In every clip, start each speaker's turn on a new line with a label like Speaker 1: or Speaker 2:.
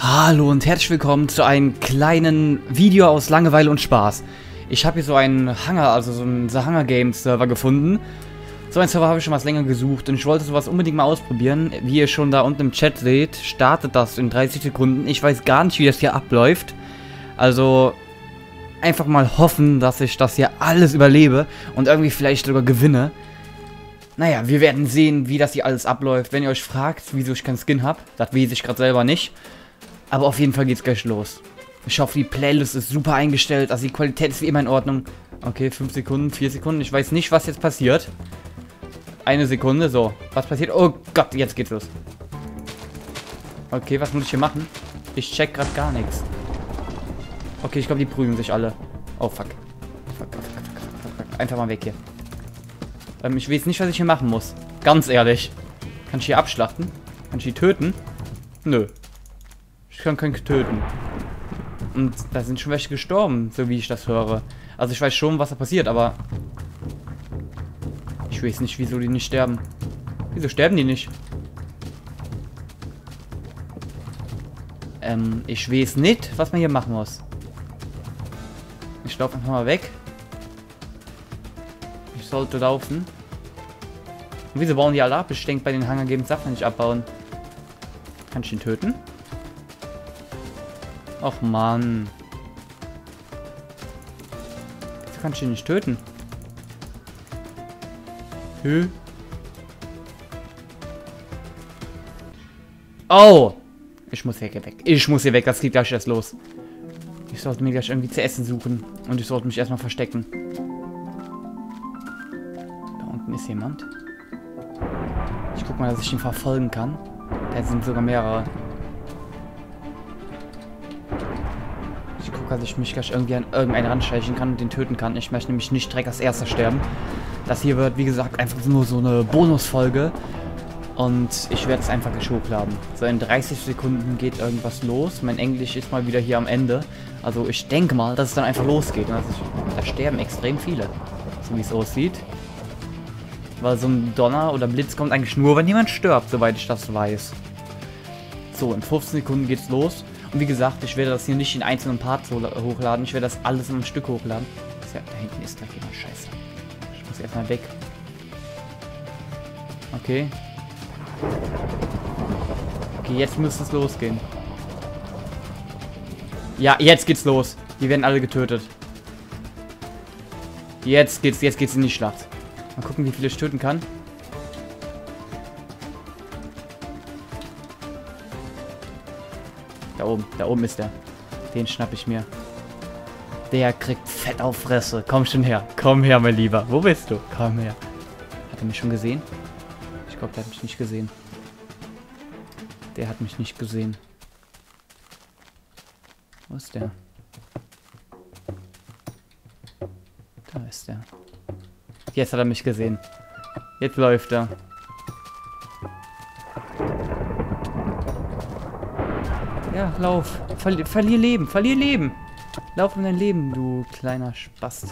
Speaker 1: Hallo und herzlich willkommen zu einem kleinen Video aus Langeweile und Spaß. Ich habe hier so einen Hangar, also so einen The Hunger Games Server gefunden. So einen Server habe ich schon was länger gesucht und ich wollte sowas unbedingt mal ausprobieren. Wie ihr schon da unten im Chat seht, startet das in 30 Sekunden. Ich weiß gar nicht, wie das hier abläuft. Also einfach mal hoffen, dass ich das hier alles überlebe und irgendwie vielleicht sogar gewinne. Naja, wir werden sehen, wie das hier alles abläuft. Wenn ihr euch fragt, wieso ich keinen Skin habe, das weiß ich gerade selber nicht. Aber auf jeden Fall geht's gleich los. Ich hoffe, die Playlist ist super eingestellt. Also die Qualität ist wie immer in Ordnung. Okay, 5 Sekunden, 4 Sekunden. Ich weiß nicht, was jetzt passiert. Eine Sekunde, so. Was passiert? Oh Gott, jetzt geht's los. Okay, was muss ich hier machen? Ich check gerade gar nichts. Okay, ich glaube, die prügeln sich alle. Oh, fuck. Fuck. Einfach mal weg hier. Ich weiß nicht, was ich hier machen muss. Ganz ehrlich. Kann ich hier abschlachten? Kann ich die töten? Nö. Ich kann keinen töten. Und da sind schon welche gestorben, so wie ich das höre. Also ich weiß schon, was da passiert, aber ich weiß nicht, wieso die nicht sterben. Wieso sterben die nicht? Ich weiß nicht, was man hier machen muss. Ich laufe einfach mal weg. Ich sollte laufen. Und wieso bauen die alle ab? Ich denke, bei den Hunger Games darf man nicht abbauen. Kann ich ihn töten? Och Mann. Wieso kann ich ihn nicht töten? Hö? Oh! Ich muss hier weg. Ich muss hier weg. Das geht gleich erst los. Ich sollte mir gleich irgendwie zu essen suchen. Und ich sollte mich erstmal verstecken. Da unten ist jemand. Ich guck mal, dass ich ihn verfolgen kann. Da sind sogar mehrere. Ich gucke, dass ich mich gleich irgendwie an irgendeinen ranschleichen kann und den töten kann. Ich möchte nämlich nicht direkt als erster sterben. Das hier wird, wie gesagt, einfach nur so eine Bonusfolge. Und ich werde es einfach gleich hochladen. So in 30 Sekunden geht irgendwas los. Mein Englisch ist mal wieder hier am Ende. Also ich denke mal, dass es dann einfach losgeht. Und da sterben extrem viele. So wie es aussieht. Weil so ein Donner oder Blitz kommt eigentlich nur, wenn jemand stirbt, soweit ich das weiß. So, in 15 Sekunden geht's los. Und wie gesagt, ich werde das hier nicht in einzelnen Parts hochladen. Ich werde das alles in einem Stück hochladen. Ja, da hinten ist gleich jemand. Scheiße. Ich muss erstmal weg. Okay. Okay, jetzt müsste es losgehen. Ja, jetzt geht's los. Die werden alle getötet. Jetzt geht's in die Schlacht. Mal gucken, wie viele ich töten kann. Da oben ist der. Den schnapp ich mir. Der kriegt Fett auf Fresse. Komm schon her. Komm her, mein Lieber. Wo bist du? Komm her. Hat er mich schon gesehen? Ich glaube, der hat mich nicht gesehen. Der hat mich nicht gesehen. Wo ist der? Da ist der. Jetzt hat er mich gesehen. Jetzt läuft er. Ja, lauf. Verlier Leben. Verlier Leben. Lauf um dein Leben, du kleiner Spast.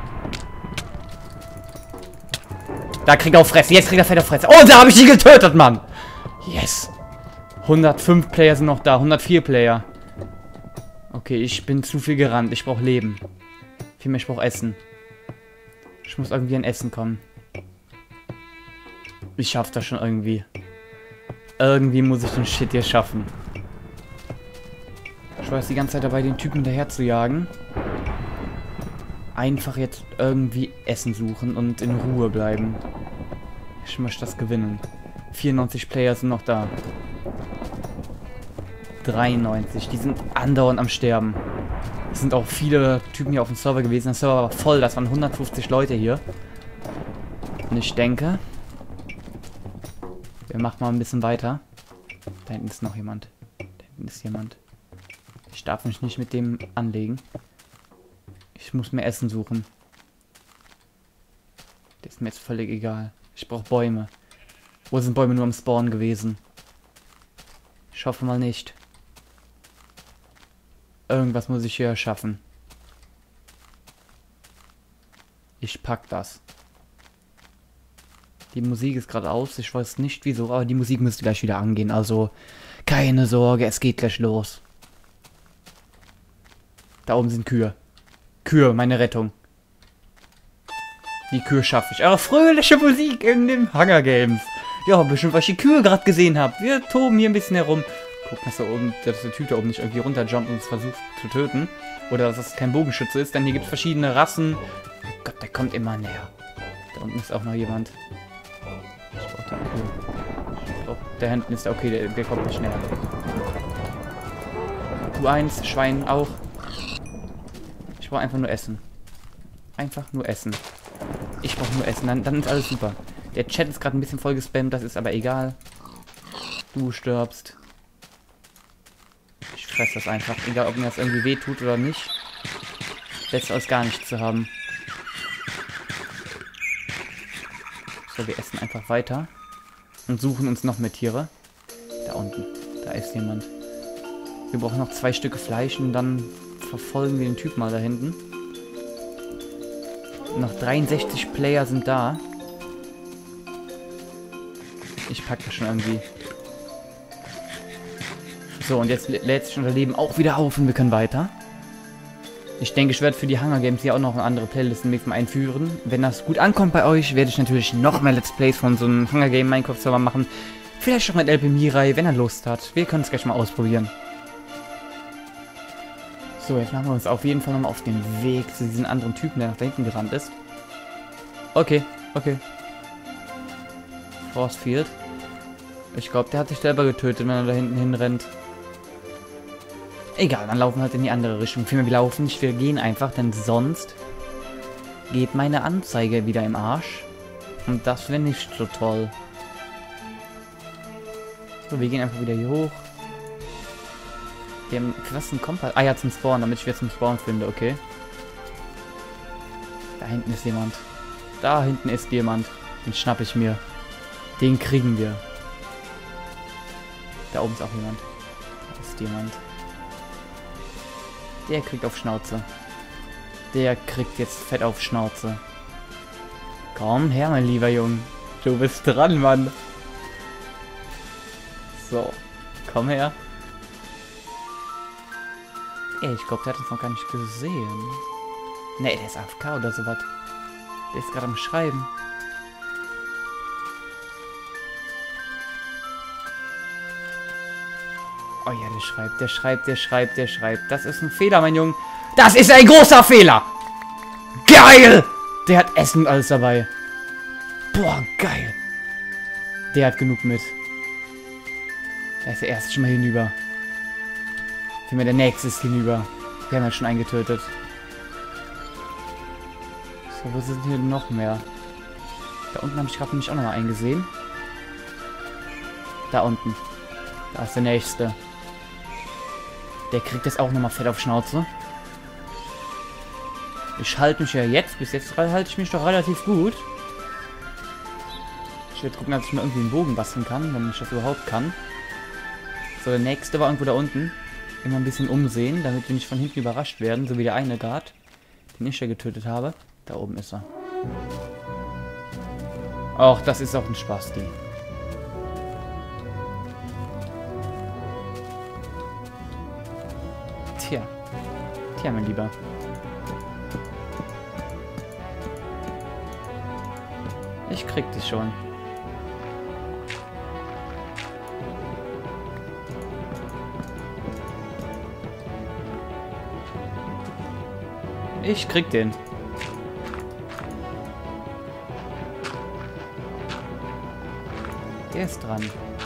Speaker 1: Da kriegt er auf Fresse. Jetzt kriegt er Fett auf Fresse. Oh, da habe ich ihn getötet, Mann. Yes. 105 Player sind noch da. 104 Player. Okay, ich bin zu viel gerannt. Ich brauche Leben. Vielmehr, ich brauche Essen. Ich muss irgendwie an Essen kommen. Ich schaff das schon irgendwie. Irgendwie muss ich den Shit hier schaffen. Ich war jetzt die ganze Zeit dabei, den Typen hinterher zu jagen. Einfach jetzt irgendwie Essen suchen und in Ruhe bleiben. Ich möchte das gewinnen. 94 Player sind noch da. 93. Die sind andauernd am Sterben. Es sind auch viele Typen hier auf dem Server gewesen. Der Server war voll. Das waren 150 Leute hier. Und ich denke, wir machen mal ein bisschen weiter. Da hinten ist noch jemand. Da hinten ist jemand. Ich darf mich nicht mit dem anlegen. Ich muss mir Essen suchen. Das ist mir jetzt völlig egal. Ich brauche Bäume. Wo sind Bäume nur am Spawn gewesen? Ich hoffe mal nicht. Irgendwas muss ich hier schaffen. Ich pack das. Die Musik ist gerade aus. Ich weiß nicht wieso, aber die Musik müsste gleich wieder angehen. Also Keine Sorge, es geht gleich los. Da oben sind Kühe. Kühe, meine Rettung. Die Kühe schaffe ich. Aber fröhliche Musik in den Hunger Games. Ja, bestimmt, weil ich die Kühe gerade gesehen habe. Wir toben hier ein bisschen herum. Gucken, dass der Typ da oben nicht irgendwie runterjumpt und uns versucht zu töten. Oder dass das kein Bogenschütze ist, denn hier gibt es verschiedene Rassen. Oh Gott, der kommt immer näher. Da unten ist auch noch jemand. Ich brauche den Kühe. Oh, da hinten ist der, okay, der kommt nicht näher. Du eins, Schwein auch. Ich brauche einfach nur Essen. Einfach nur Essen. Ich brauche nur Essen, dann ist alles super. Der Chat ist gerade ein bisschen voll gespammt, das ist aber egal. Du stirbst. Ich fresse das einfach, egal ob mir das irgendwie weh tut oder nicht. Besser als gar nichts zu haben. So, wir essen einfach weiter. Und suchen uns noch mehr Tiere. Da unten, da ist jemand. Wir brauchen noch 2 Stücke Fleisch und dann verfolgen wir den Typ mal da hinten. Noch 63 Player sind da. Ich packe das schon irgendwie. So, und jetzt lädt sich unser Leben auch wieder auf und wir können weiter. Ich denke, ich werde für die Hunger Games hier auch noch eine andere Playlist demnächst mal einführen. Wenn das gut ankommt bei euch, werde ich natürlich noch mehr Let's Plays von so einem Hunger Game Minecraft Server machen. Vielleicht auch mit LP Mirai, wenn er Lust hat. Wir können es gleich mal ausprobieren. So, jetzt machen wir uns auf jeden Fall nochmal auf den Weg zu diesem anderen Typen, der nach da hinten gerannt ist. Okay, okay. Frostfield. Ich glaube, der hat sich selber getötet, wenn er da hinten hinrennt. Egal, dann laufen wir halt in die andere Richtung. Vielmehr, wir laufen nicht, wir gehen einfach, denn sonst geht meine Anzeige wieder im Arsch. Und das wäre nicht so toll. So, wir gehen einfach wieder hier hoch. Wir haben, was ist ein Kompass? Ah ja, zum Spawn, damit ich wieder zum Spawn finde, okay. Da hinten ist jemand. Da hinten ist jemand. Den schnapp ich mir. Den kriegen wir. Da oben ist auch jemand. Da ist jemand. Der kriegt auf Schnauze. Der kriegt jetzt fett auf Schnauze. Komm her, mein lieber Junge. Du bist dran, Mann. So. Komm her. Ey, ich glaube, der hat uns noch gar nicht gesehen. Ne, der ist AFK oder sowas. Der ist gerade am Schreiben. Oh ja, der schreibt. Das ist ein Fehler, mein Junge. Das ist ein großer Fehler! Geil! Der hat Essen und alles dabei. Boah, geil. Der hat genug mit. Da ist der erste schon mal hinüber. Vielmehr der nächste ist hinüber. Wir haben ja schon einen getötet. So, wo sind hier noch mehr? Da unten habe ich gerade nämlich auch noch mal einen gesehen. Da unten. Da ist der nächste. Der kriegt jetzt auch nochmal fett auf Schnauze. Ich halte mich ja jetzt. Bis jetzt halte ich mich doch relativ gut. Ich werde gucken, dass ich mir irgendwie einen Bogen basteln kann, wenn ich das überhaupt kann. So, der nächste war irgendwo da unten. Immer ein bisschen umsehen, damit wir nicht von hinten überrascht werden. So wie der eine gerade, den ich ja getötet habe. Da oben ist er. Och, das ist auch ein Spasti. Tja, mein Lieber. Ich krieg dich schon. Ich krieg den. Der ist dran.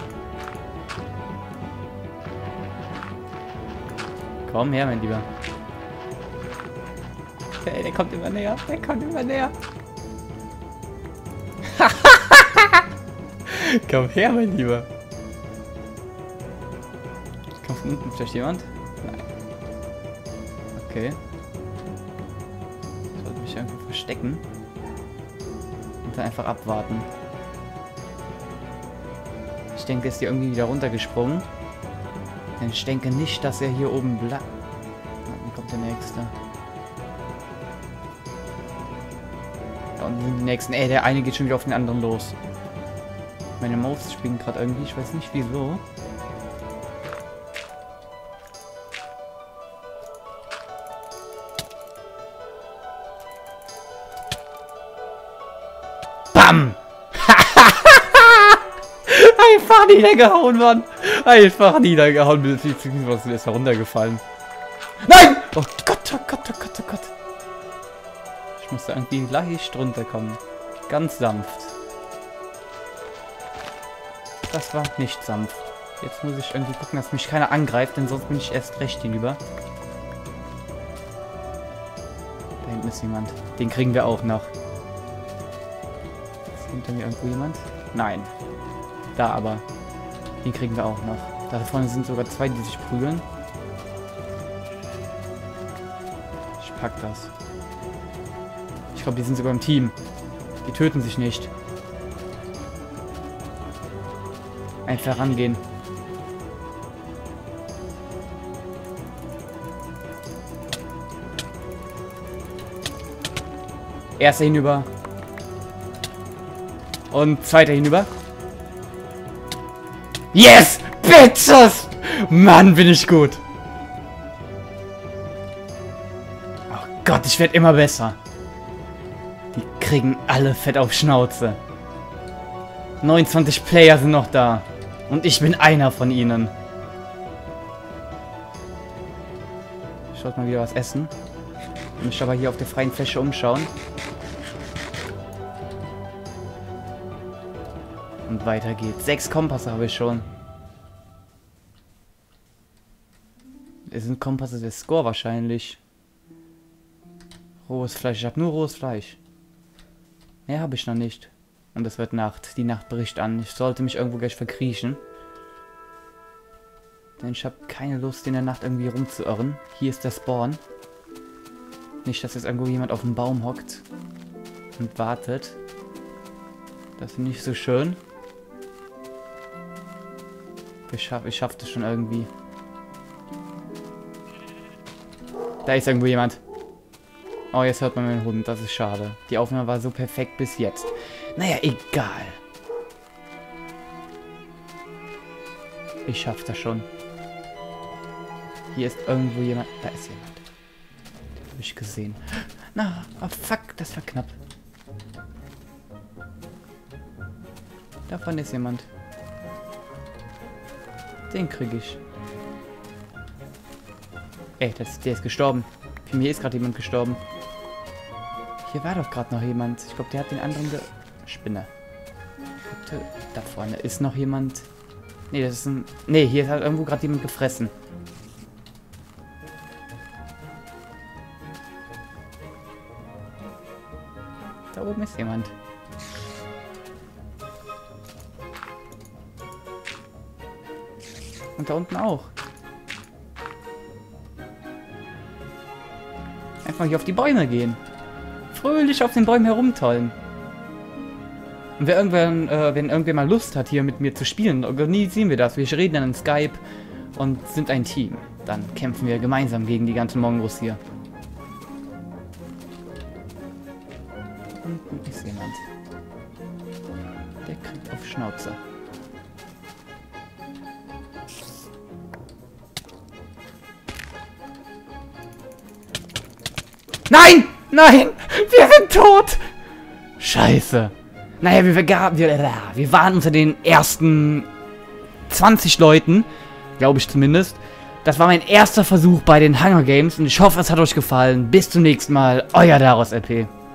Speaker 1: Komm her, mein Lieber. Okay, der kommt immer näher. Der kommt immer näher. Komm her, mein Lieber. Kommt von unten vielleicht jemand? Nein. Okay. Ich sollte mich irgendwo verstecken. Und dann einfach abwarten. Ich denke, der ist hier irgendwie wieder runtergesprungen. Denn ich denke nicht, dass er hier oben bleibt. Dann kommt der nächste. Da unten sind die nächsten. Ey, der eine geht schon wieder auf den anderen los. Meine Maus springt gerade irgendwie. Ich weiß nicht wieso. Bam! Einfach niedergehauen, Mann! Einfach niedergehauen. Was ist da runtergefallen? Nein! Oh Gott, oh Gott, oh Gott, oh Gott. Ich muss da irgendwie leicht runterkommen. Ganz sanft. Das war nicht sanft. Jetzt muss ich irgendwie gucken, dass mich keiner angreift, denn sonst bin ich erst recht hinüber. Da hinten ist jemand. Den kriegen wir auch noch. Ist hinter mir irgendwo jemand? Nein. Da aber. Den kriegen wir auch noch. Da vorne sind sogar zwei, die sich prügeln. Ich pack das. Ich glaube, die sind sogar im Team. Die töten sich nicht. Einfach rangehen. Erster hinüber. Und zweiter hinüber. Yes! Bitches! Mann, bin ich gut. Oh Gott, ich werde immer besser. Die kriegen alle fett auf Schnauze. 29 Player sind noch da. Und ich bin einer von ihnen. Ich sollte mal wieder was essen. Und mich aber hier auf der freien Fläche umschauen. Und weiter geht's. 6 Kompasse habe ich schon. Es sind Kompasse der Score wahrscheinlich. Rohes Fleisch. Ich habe nur rohes Fleisch. Mehr habe ich noch nicht. Und es wird Nacht. Die Nacht bricht an. Ich sollte mich irgendwo gleich verkriechen. Denn ich habe keine Lust, in der Nacht irgendwie rumzuirren. Hier ist der Spawn. Nicht, dass jetzt irgendwo jemand auf dem Baum hockt und wartet. Das ist nicht so schön. Ich schaff das schon irgendwie. Da ist irgendwo jemand. Oh, jetzt hört man meinen Hund. Das ist schade. Die Aufnahme war so perfekt bis jetzt. Naja, egal. Ich schaff das schon. Hier ist irgendwo jemand. Da ist jemand. Den habe ich gesehen. Na, oh fuck, das war knapp. Davon ist jemand. Den kriege ich. Ey, der ist gestorben. Für mich ist gerade jemand gestorben. Hier war doch gerade noch jemand. Ich glaube, der hat den anderen Spinne. Bitte. Da vorne ist noch jemand. Nee, das ist ein... Nee, hier hat irgendwo gerade jemand gefressen. Da oben ist jemand. Und da unten auch. Einfach hier auf die Bäume gehen. Fröhlich auf den Bäumen herumtollen. Und wenn irgendwer mal Lust hat, hier mit mir zu spielen, organisieren wir das. Wir reden dann in Skype und sind ein Team. Dann kämpfen wir gemeinsam gegen die ganzen Mongos hier. Unten ist jemand. Der kriegt auf Schnauze. Nein! Nein! Wir sind tot! Scheiße. Naja, wir waren unter den ersten 20 Leuten. Glaube ich zumindest. Das war mein erster Versuch bei den Hunger Games. Und ich hoffe, es hat euch gefallen. Bis zum nächsten Mal. Euer Daraus LP.